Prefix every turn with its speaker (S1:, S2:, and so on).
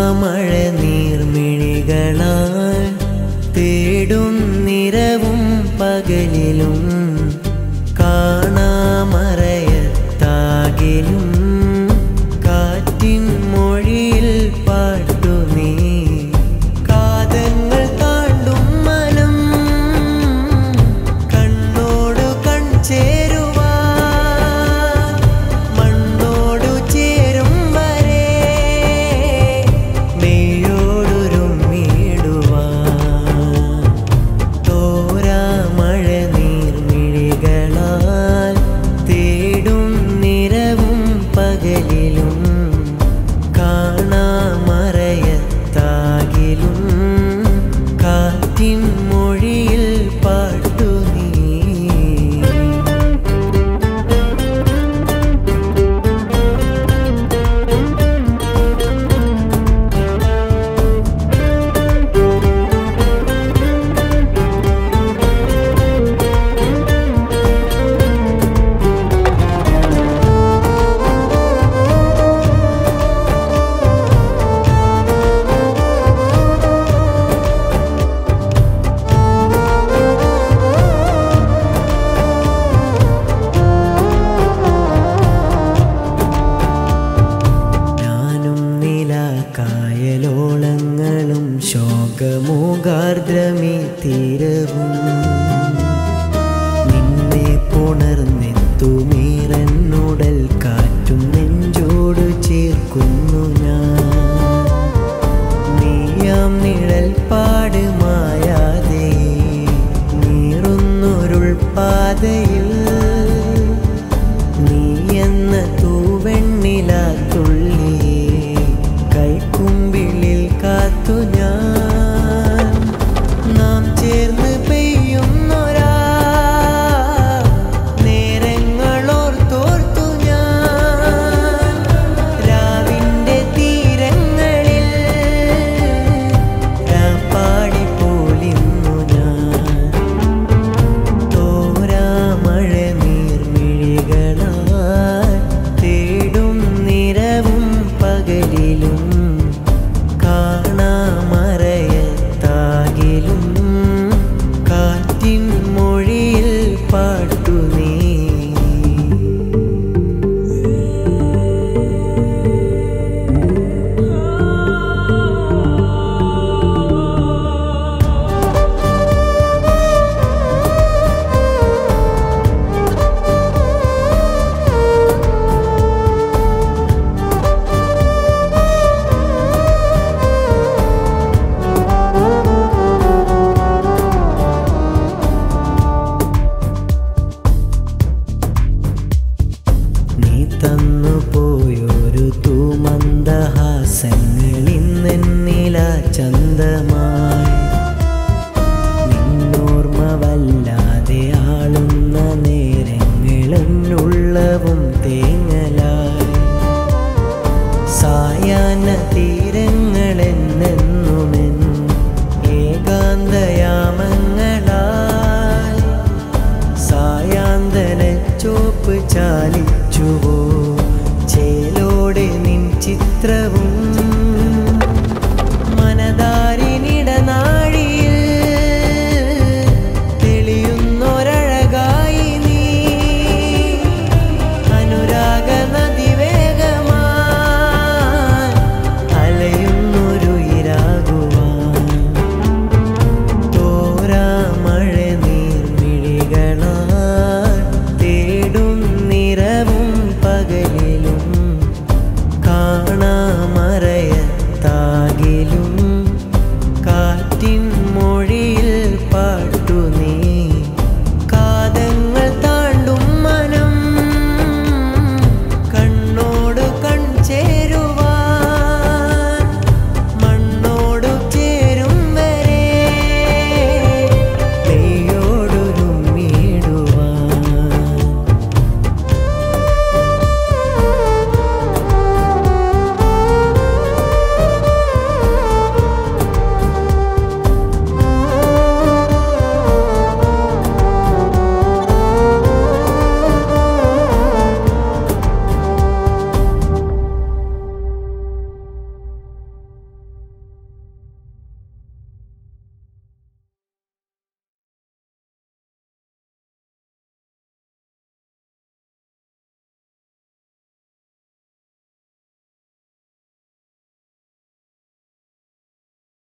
S1: തോരാമഴ നീർമിഴികളാൽ തേടും നിരവും പകലിലും കാണാമറയത്താകിലും കാറ്റിൻ മൊഴിയിൽ പാട്ടു നീ കാതങ്ങൾ താണ്ടും മനം കണ്ണോടു കൺചേരുവാ മണ്ണോടു ചേരും വരെ മെയ്യോടുരുമ്മിടുവാ തോരാമഴ നീർമിഴികളാൽ തേടും നിരവും പകലിലും കാണാമറയത്താകിലും കാറ്റിൻ മൊഴിയിൽ പാട്ടു നീ കായലോളങ്ങളും ശോകമൂകാർദ്രമീ തീരവും നിന്നെ പുണർന്നെത്തുമീറന്നുടൽ കാറ്റും നെഞ്ചോട് ചേർക്കുന്നു ഞാൻ നീയാം നിഴൽ പാട് മായാതെ നീറുന്നൊരുൾ പാതയിൽ നീ എന്ന തൂവെണ്ണിലാത്തുള്ളി കൈക്കുമ്പിളിൽ കാത്തു ഞാൻ നാം ചേർന്ന് പെയ്യുന്നൊരാ നേരങ്ങളോർത്തോർത്തു ഞാൻ രാവിൻ്റെ തീരങ്ങളിൽ പാടി പോലിന്നു ഞാൻ തോരാമഴ നീർമിഴികളാൽ തേടും നിരവും പകലിലും കാണാമറയത്താകിലും കാറ്റിൻ മൊഴിയിൽ പാട്ടു നീ തന്നു പോയൊരു തൂമന്ദഹാസങ്ങളിന്നെന്നില ചന്തമായി നിന്നോർമ്മ വല്ലാതെ ആളുന്ന നേരങ്ങളെന്നുള്ളവും തേങ്ങലായി സായാഹ്ന തീരങ്ങളെന്നെന്നുമെൻ ഏകാന്തയാമങ്ങളായി സായാന്തന ചോപ്പ് ചാലിച്ചുവോ ചേലോടെ നിൻ ചിത്രവും